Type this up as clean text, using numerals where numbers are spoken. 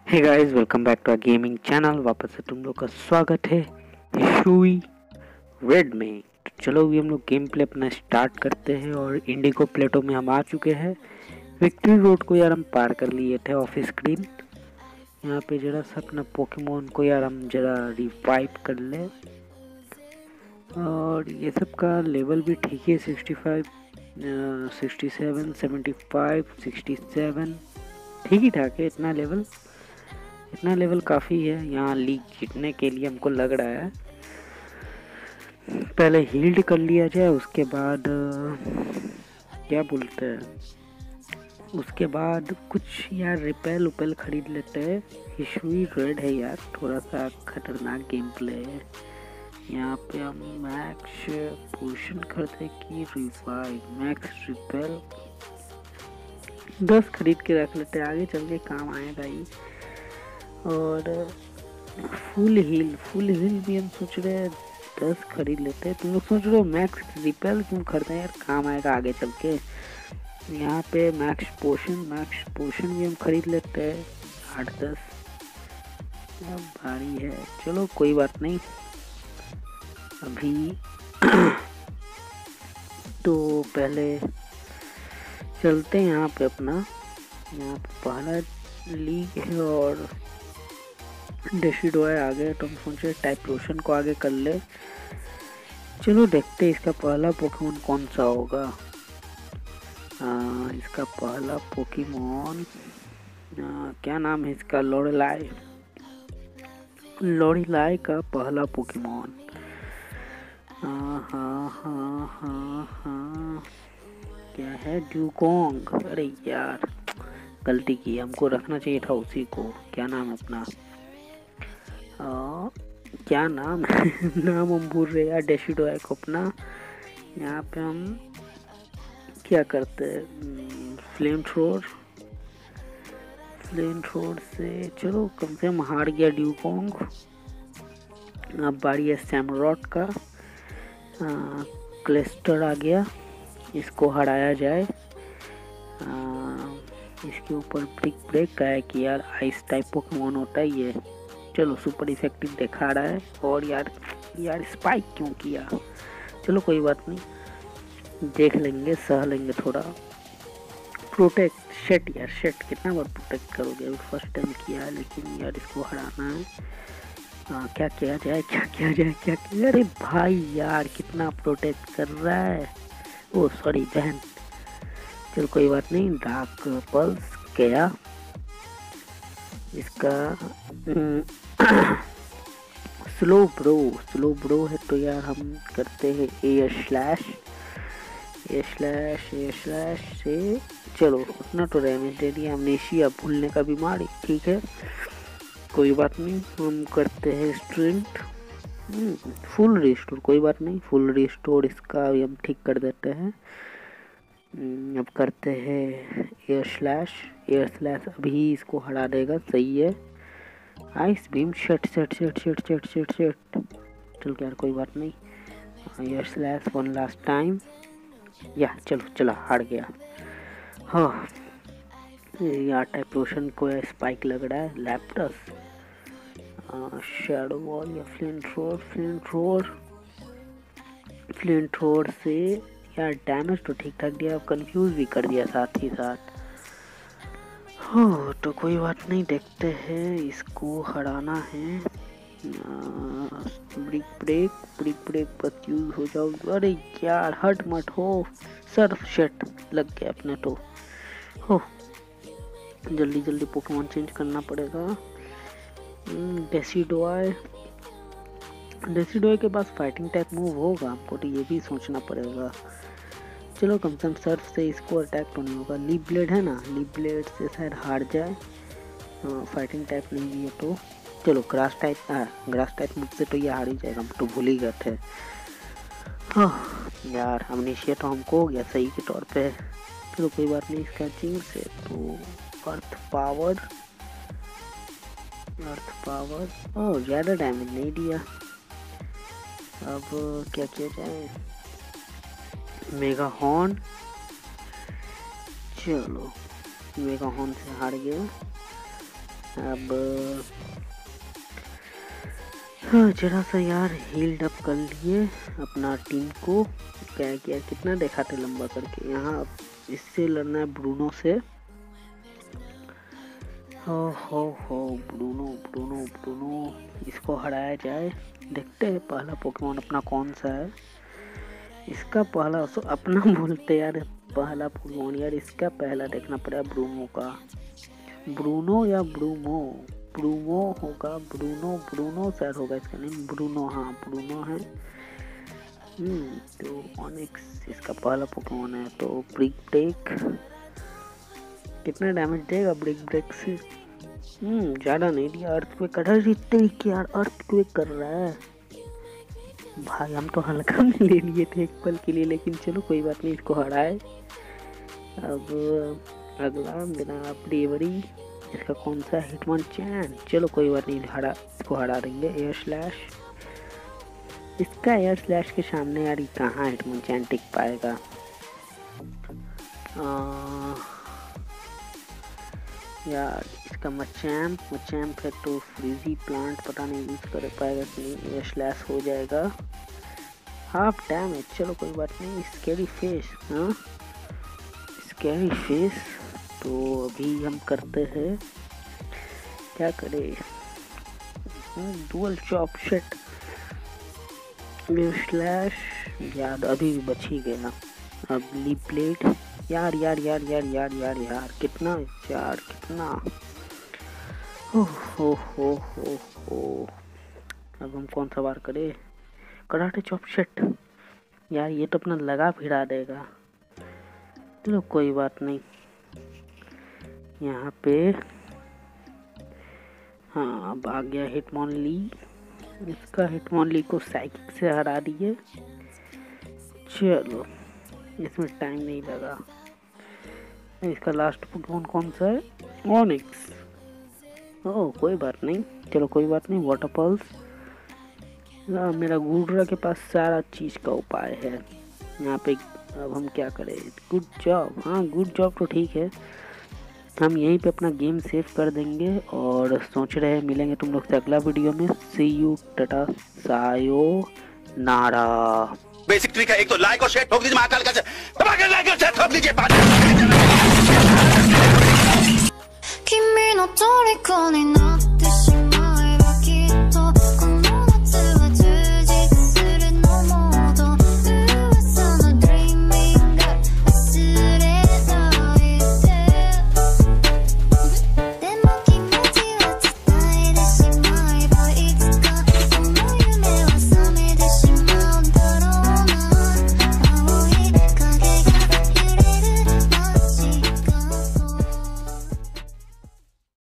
Hey guys, welcome back to our gaming channel. वापस से तुम लोग का स्वागत है हिशुई रेड में। तो चलो अभी हम लोग गेम प्ले अपना स्टार्ट करते हैं। और इंडिगो प्लेटो में हम आ चुके हैं। विक्ट्री रोड को यार हम पार कर लिए थे ऑफ स्क्रीन। यहाँ पे जरा सा अपना पोकेमोन को यार हम जरा रिवाइव कर ले। और ये सब का लेवल भी ठीक है, 65, 67, 75, 67 ठीक ही ठाक है। इतना लेवल काफ़ी है यहाँ लीग जीतने के लिए हमको लग रहा है। पहले हील्ड कर लिया जाए, उसके बाद क्या बोलते हैं, उसके बाद कुछ यार रिपेल उपेल खरीद लेते हैं। हिशुई रेड है यार, थोड़ा सा खतरनाक गेम प्ले है। यहाँ पे हम मैक्स पोशन खरीदे कि रिवाइव, मैक्स रिपेल 10 खरीद के रख लेते हैं, आगे चल के काम आएगा ही। और फुल हील भी हम सोच रहे हैं 10 खरीद लेते हैं। तुम लोग सोच रहे हो मैक्स रिपेल क्यों खरीदे यार, काम आएगा आगे चल के। यहाँ पे मैक्स पोशन भी हम खरीद लेते हैं 8-10। भारी है, चलो कोई बात नहीं। अभी तो पहले चलते हैं यहाँ पे अपना। यहाँ पे पहला लीग है और डेशिडोए आ गए, तो हम सोचे टाइप्लोशन को आगे कर ले। चलो देखते हैं इसका पहला पोकेमोन कौन सा होगा। इसका पहला पोकेमोन क्या नाम है इसका, लोरीलाई का पहला पोकेमोन। क्या है, ड्यूकोंग। अरे यार गलती की, हमको रखना चाहिए था उसी को। क्या नाम है अपना, क्या नाम है नाम हम भूल रहे यार डेशिडोए को अपना। यहाँ पे हम क्या करते हैं, फ्लेम थ्रोर से चलो कम से कम हार गया ड्यूकोंग। अब बारी है सैमरॉट का। क्लिस्टर आ गया, इसको हराया जाए। इसके ऊपर ब्रिक ब्रेक का है कि यार आइस टाइप पोकेमोन होता है ये। चलो सुपर इफेक्टिव दिखा रहा है। और यार स्पाइक क्यों किया, चलो कोई बात नहीं, देख लेंगे, सह लेंगे थोड़ा। प्रोटेक्ट शेट यार, शेट कितना बार प्रोटेक्ट करोगे, अभी फर्स्ट टाइम किया है, लेकिन यार इसको हराना है। क्या किया जाए। अरे भाई यार कितना प्रोटेक्ट कर रहा है, ओ सॉरी बहन। चलो कोई बात नहीं, डार्क पल्स गया इसका। स्लो ब्रो है, तो यार हम करते हैं एयर स्लैश से। चलो उतना तो डैमेज दे दिया। अमनेशिया, भूलने का बीमारी, ठीक है कोई बात नहीं। हम करते हैं स्ट्रेंथ फुल रिस्टोर, कोई बात नहीं, फुल रिस्टोर इसका भी हम ठीक कर देते हैं। अब करते हैं एयर स्लैश अभी इसको हरा देगा, सही है। Ice beam shot. चल यार कोई बात नहीं, air slash one last time. या चलो हार गया। हाँ यार टाइप्लोशन को स्पाइक लग रहा है। लैप्टस, शैडो वॉल या फ्लेम थ्रोर से यार डैमेज तो ठीक ठाक दिया, कंफ्यूज भी कर दिया साथ ही साथ। हो तो कोई बात नहीं, देखते हैं, इसको हराना है। ब्रिक ब्रेक पर यूज हो जाओ। अरे यार हट मत हो, सर्फ शेट लग गया अपने तो। हो जल्दी पोकेमोन चेंज करना पड़ेगा। डेसिडोए के पास फाइटिंग टाइप मूव होगा, हमको तो ये भी सोचना पड़ेगा। चलो कम से कम सर्फ से इसको अटैक तो नहीं होगा। लीप ब्लेड है ना, लीप ब्लेड से शायद हार जाए। फाइटिंग टाइप नहीं भी है तो चलो ग्रास टाइप मूव से तो ये हार ही जाएगा, हम तो भूल ही गए थे। हाँ यार अमनेशिया तो हमको हो गया सही के तौर पे। चलो कोई बात नहीं, स्केचिंग से तो अर्थ पावर ओह ज़्यादा डैमेज नहीं दिया। अब क्या किया जाए, मेगा हॉर्न। चलो मेगा हॉर्न से हार गया। अब हाँ जरा सा यार हील्ड अप कर लिए अपना टीम को। क्या किया, कितना दिखाते लंबा करके। यहाँ इससे लड़ना है ब्रूनो से। हो ब्रूनो ब्रूनो ब्रूनो, इसको हराया जाए। देखते हैं पहला पोकेमोन अपना कौन सा है। इसका पहला अपना बोलते यार, पहला पोकेमोन यार, इसका पहला देखना पड़ेगा ब्रूनो का। ब्रूनो या ब्रूमो, ब्रूमो होगा, ब्रूनो ब्रूनो शायद होगा इसका नेम, ब्रूनो। हाँ ब्रूनो है। तो ऑनिक्स इसका पहला पोकेमोन है। तो ब्रिक ब्रेक कितना डैमेज देगा ब्रिक ब्रेक से? ज़्यादा नहीं दिया। अर्थक्वेक कर रहा है, यार अर्थक्वेक कर रहा है भाई। हम तो हल्का में ले लिए थे एक पल के लिए, लेकिन चलो कोई बात नहीं, इसको हराए। अब अगला बिना डिलीवरी, इसका कौन सा हिटमोनचैन। चलो कोई बात नहीं, इसको हरा देंगे। एयर स्लैश, इसका एयर स्लैश के सामने यार कहाँ हिटमोनचैन टिक पाएगा। यार इसका मचैम्प है तो फ्रीजी प्लांट पता नहीं यूज कर पाएगा कि नहीं। एयर स्लैश हो जाएगा, हाफ डैमेज। चलो कोई बात नहीं। स्कैरी फेस, हाँ स्कैरी फेस। तो अभी हम करते हैं, क्या करें, डुअल चॉप सेट स्लैश। यार अभी भी बच ही गया। अब लीप प्लेट, यार यार यार यार यार यार यार कितना यार कितना। हो अब हम कौन सा वार करें? Karate chop set. यार ये तो अपना लगा भिड़ा देगा। चलो कोई बात नहीं। यहाँ पे हाँ अब आ गया हिटमोनली। इसका हिटमोनली को साइकिक से हरा दिए। चलो इसमें टाइम नहीं लगा। इसका लास्ट पोकेमोन कौन सा है? ऑनिक्स। ओह कोई बात नहीं, चलो कोई बात नहीं। Water pulse. मेरा गुडरा के पास सारा चीज़ का उपाय है यहाँ पे। अब हम क्या करें? गुड जॉब, हाँ गुड जॉब तो ठीक है। हम यहीं पे अपना गेम सेव कर देंगे और सोच रहे हैं मिलेंगे तुम लोग से अगला वीडियो में। सी यू, टाटा, सायोनारा। बेसिक ट्रिक है, एक तो लाइक और शेयर ठोक दीजिए, महाकाल का लाइक और शेयर ठोक दीजिए। 君の虜にな